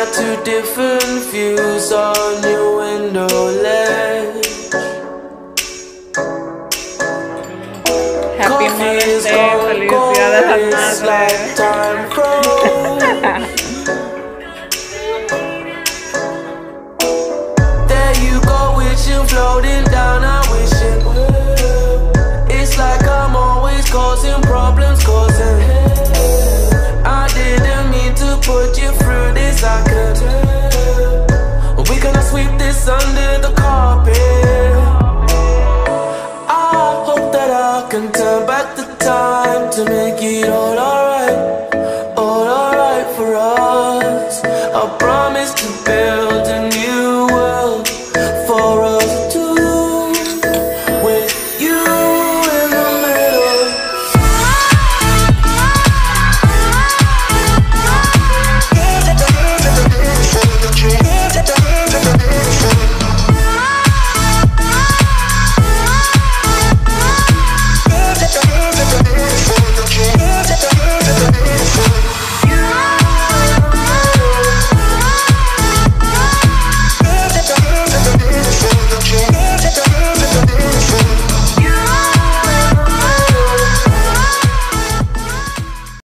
got two different views on your window ledge. Happy Mother's Day, felicidades a madre. There you go, wishing, floating down, I wish it would. It's like I'm always causing problems, causing I didn't mean to put you through this, I could. We gonna sweep this under the